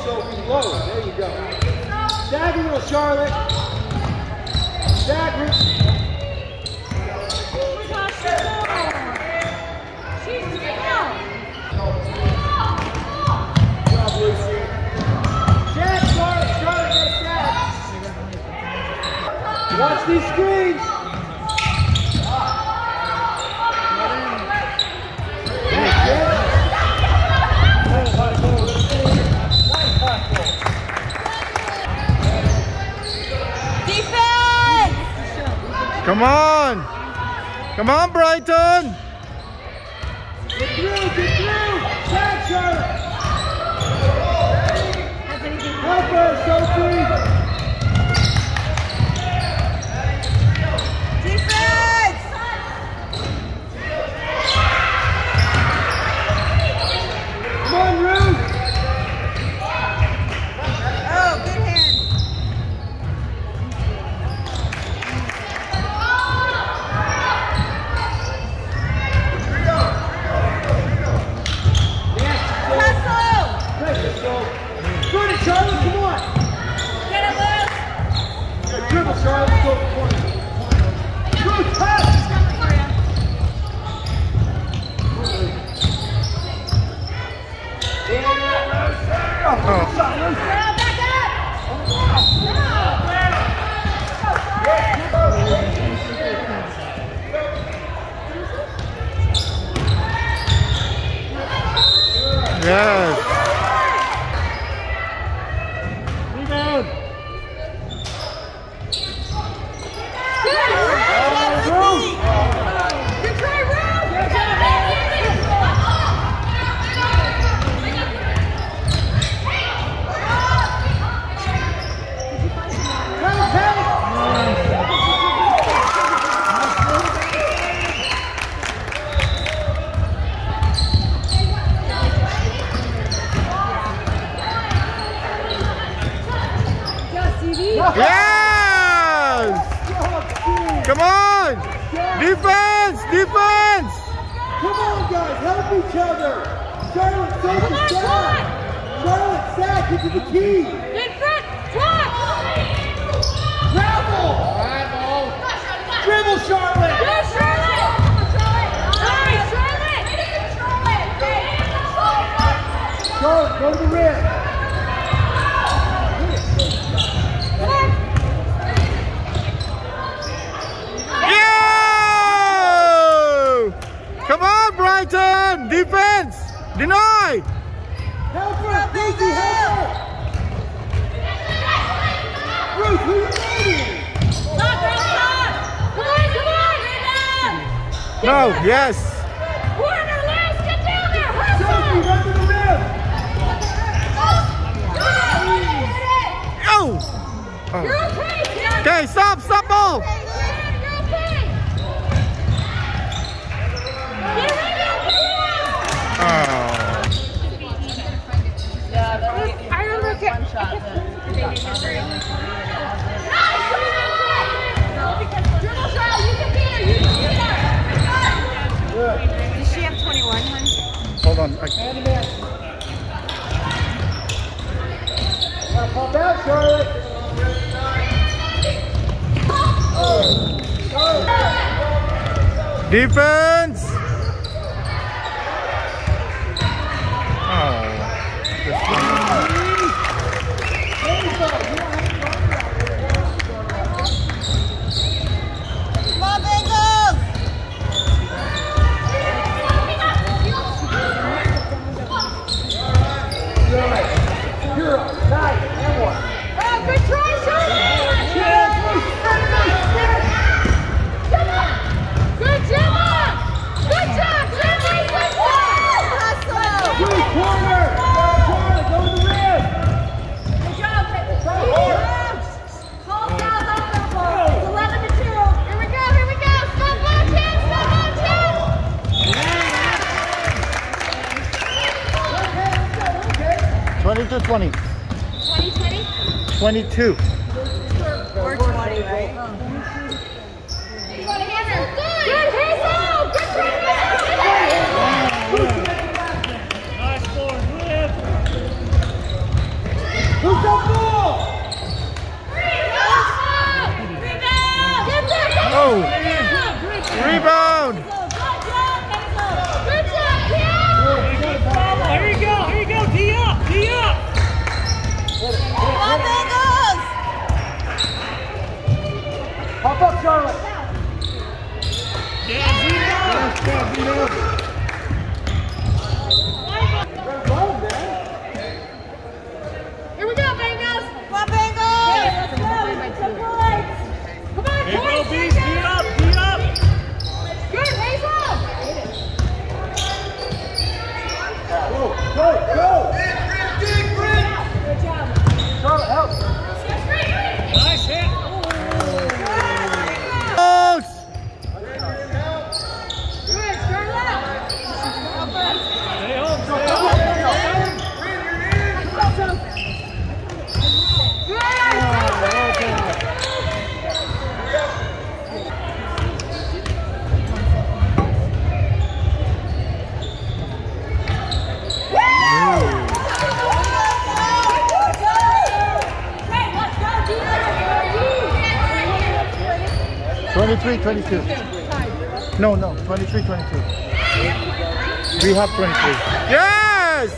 Sophie. Low. There you go. Stagger little Charlotte. Stagger. Watch these screens. Defense! Come on! Come on, Brighton! Get through! Get through! Tag, Charlotte! Help her, Sophie! Charlotte, come on! Get it loose! Dribble, Charlotte, go for it. Good pass! Yes. Yes! Come on! Defense! Defense! Come on, guys, help each other! Charlotte, Sophie, Sack! Charlotte, Sack, into the key! In front! Drop! Travel! Dribble, Charlotte! Go, Charlotte! Nice, Charlotte! Charlotte, go to the rim! Come on, Brighton! Defense! Deny! Help her! Lucy, help her! Ruth, who are you leading? Stop, stop! Come on, come on! No, yes! Warner, Liz, get down there! Hustle! Sophie, run to the rim! Go! You're okay! Okay, stop ball! I remember one shot that Does she have 21, hon? Hold on. Pop out, Charlotte! Defense! To 20. 22. Or 20, right? Good, Hazel! Good Nice score, Liv. Charlotte. Yeah, Dino. Here we go, Bengals! Come on, Bengals! Yeah, let's go! Some points! Come on, Hey, points! go, Beast, beat up, beat up! Good, Hazel! Go! Good job. Charlotte, help. Nice hit! Good, Charlotte! Stay home, stay home! Good. 23-22. No, 23-22. We have 23. Yes!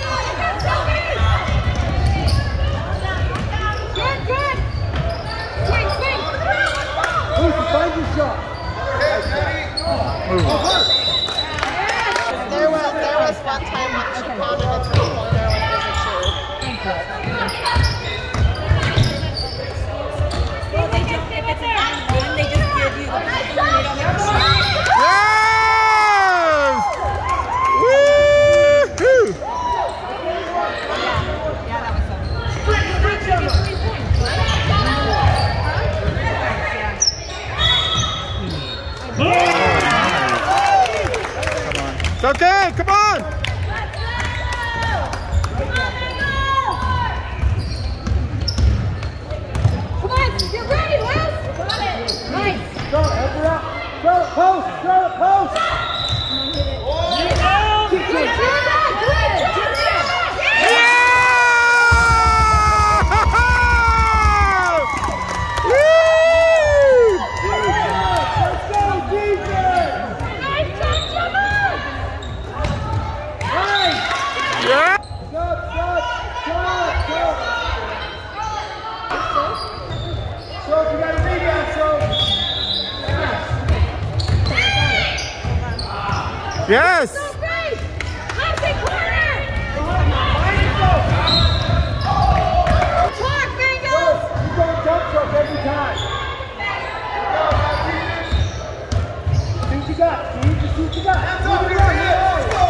Good! Swing! Lucy, find your shot. There was one time when she pounded a three-pointer when it was a shoe. If it's an on-run, they just give you the ball. They don't have to shoot. Yes! Woo-hoo! Yeah, that was fun. It's okay, come on! Come on, get ready, Liz! Got it. Nice. Charlotte, help her out. Charlotte, post. Charlotte, post. Let's go, defense. Nice. Yeah! Shot. So you got a rebound, so. Yes! You're going jump truck every time. See what you got, Steve. Just see what you got. Hands up, let's go.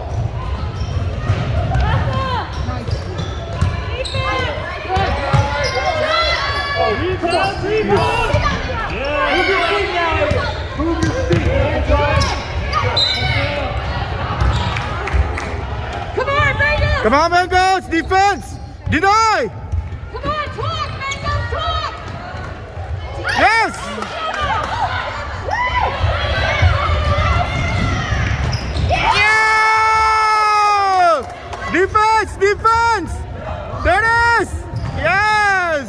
Rebound! Yeah! Move your feet now. Move your feet. Hands up. Come on, Bengals! Defense! Deny! Come on, talk, Bengals, talk! Yes! Yeah! Defense! Defense! There it is! Yes!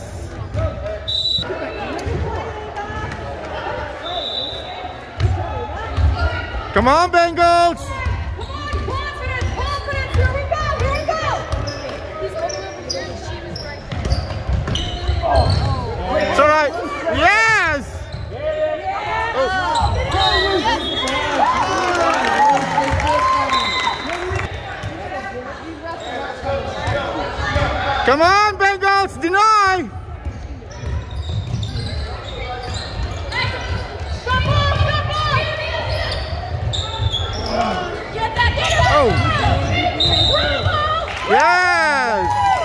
Come on, Bengals! Come on, confidence, here we go! It's all right. Yes! Come on, Bengals! Deny! Oh! Yes!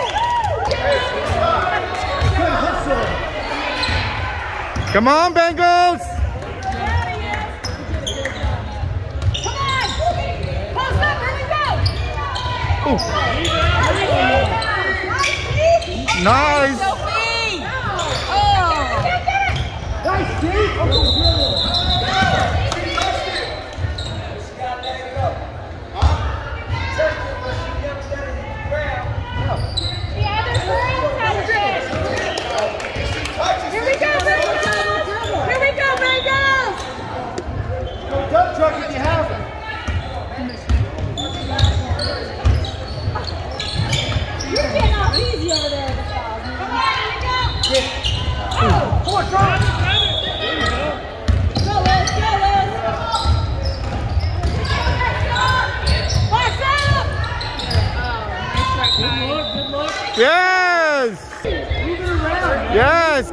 Come on, Bengals! Ooh. Nice! Nice, Steve. Dump truck if you have it. You're getting off easy over there.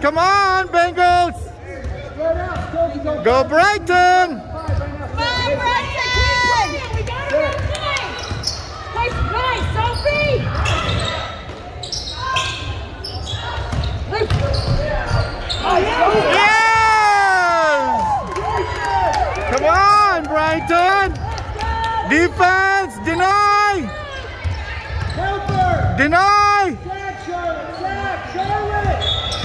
Come on, Bengals! Go Brighton! Come on, Brighton! We got it! Nice, Sophie! Yes! Come on, Brighton! Defense, deny! Deny! Sack, Charlotte! Sack, Charlotte!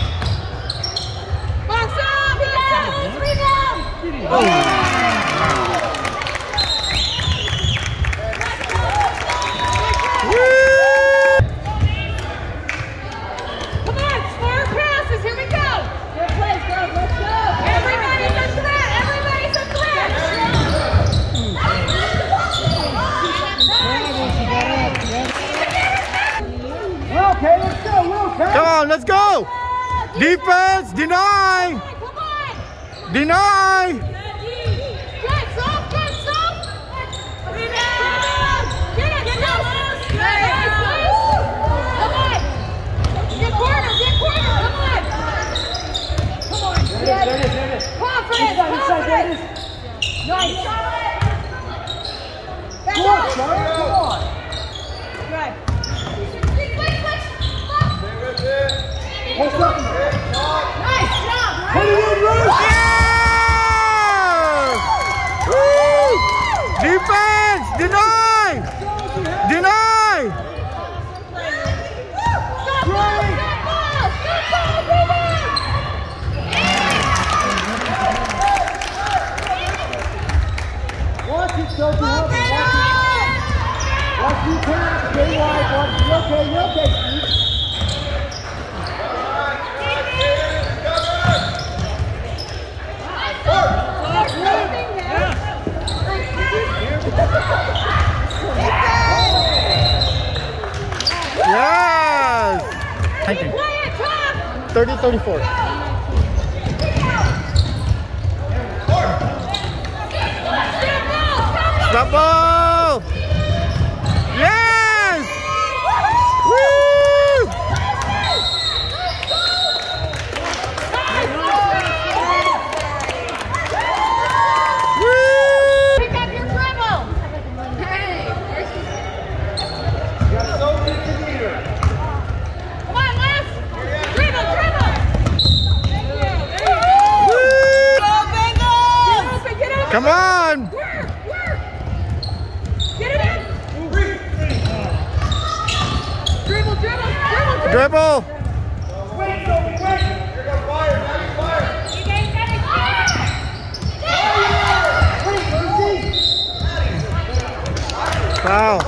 Box up! Rebound! Come on, smart passes, here we go! Good plays, girls, let's go! Everybody's a threat! Everybody's a threat! Okay, let's go, Will. Come on, let's go! Defense, deny! Come on! Deny! Good, soft! Rebound! Get it! Come on! Get corner! Come on! Confidence! Nice! Come on, Charlotte, come on. Good. Hold up. Nice job! Put it in, Ruth. Yeah! Woo! Defense, deny! Deny! Watch it, Sophie. Watch you pass. Stay wide. Watch. You're okay, Steve. Yes! Thank you. 30-34. Stop ball! Yes! Woo! Pick up your dribble! Come on, Les! Dribble! Go, Bengals! Get up! Come on! Work! Get it in! Dribble! Dribble! Wait, Sophie, wait. Here goes Fire. Now you fire. Foul.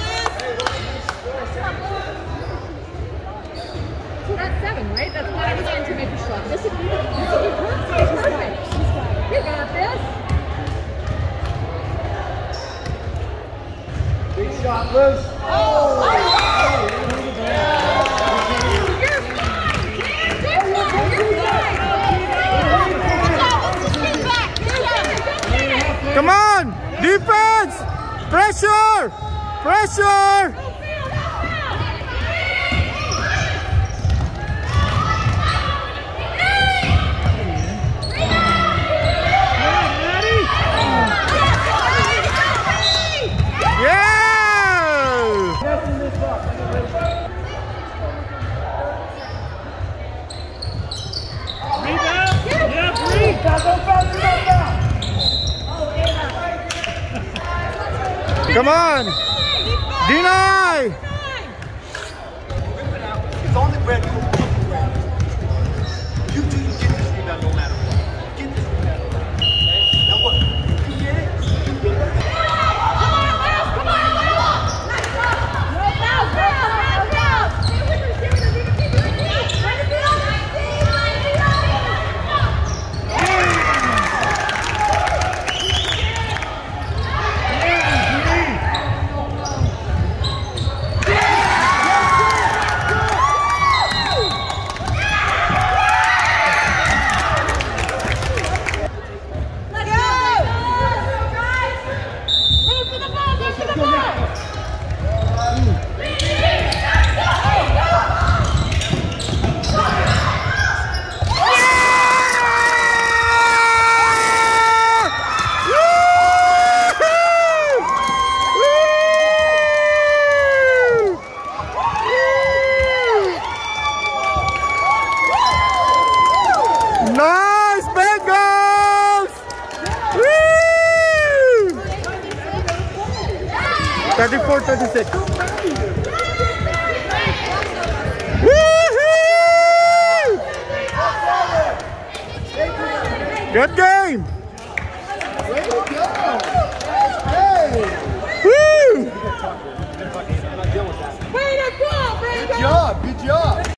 That's 7, right? That's why I was going to make a shot. This would be perfect. You got this. Big shot, Liz. Come on! Defense! Pressure! Pressure! Yeah! Messing this up. Come on! Deny! It's only red. You two get this rebound no matter what. Get this rebound. Now what? You get it? You get it. 34-36. Good game. Way to go.